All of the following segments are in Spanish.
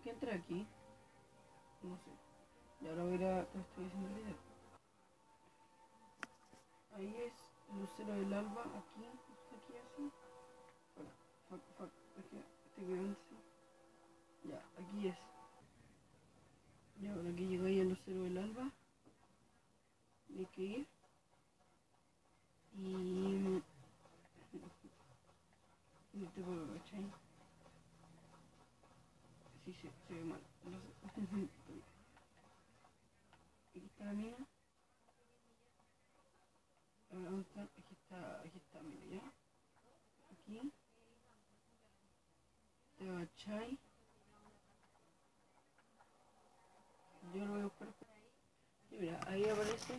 que entré aquí. No sé. Y ahora voy a ir a... Estoy haciendo el video. Ahí es lucero del alba, aquí así. Fuck, es que estoy cuidando así. Ya, aquí es. Y ahora que llego ahí al lucero del alba, hay que ir. Y... No te puedo, ¿cachai? Sí, se ve mal. No sé. Aquí está la mina. ¿Dónde está? Aquí está, mira, ya. Aquí. Te agachai. Yo lo voy a buscar. Y mira, ahí aparece.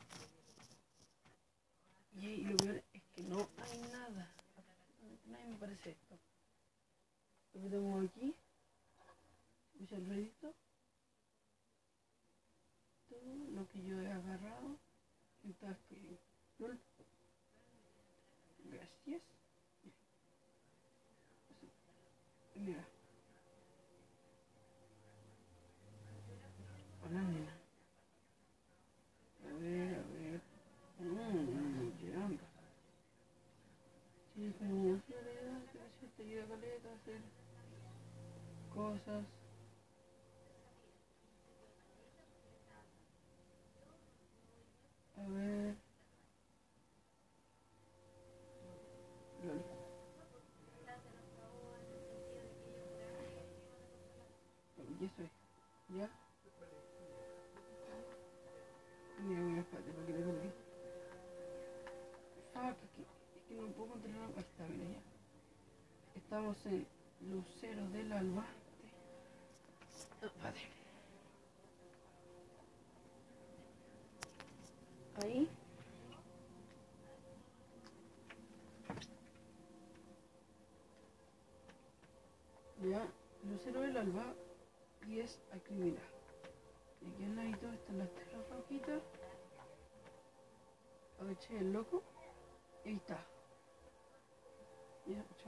Y lo peor es que no hay nada. Absolutamente nada me parece esto. Lo que tengo aquí. Puse el redito. Todo lo que yo he agarrado. Entonces, LOL. Gracias. Mira. Hola, nena. A ver. Ya. Sí, pero muy soledad, que si te ayuda caleta a hacer cosas. A ver. LOL. Y eso es. ¿Ya? Mira, espérate, para que le toque. Es que no puedo controlar. Ahí está, mira ya. Estamos en Lucero del Alba. Espérate. Ahí. Ya. Lucero del Alba. Y es aquí, mira. Y aquí al ladito están las tres roquitas. Agaché el loco. Y ahí está. Ya,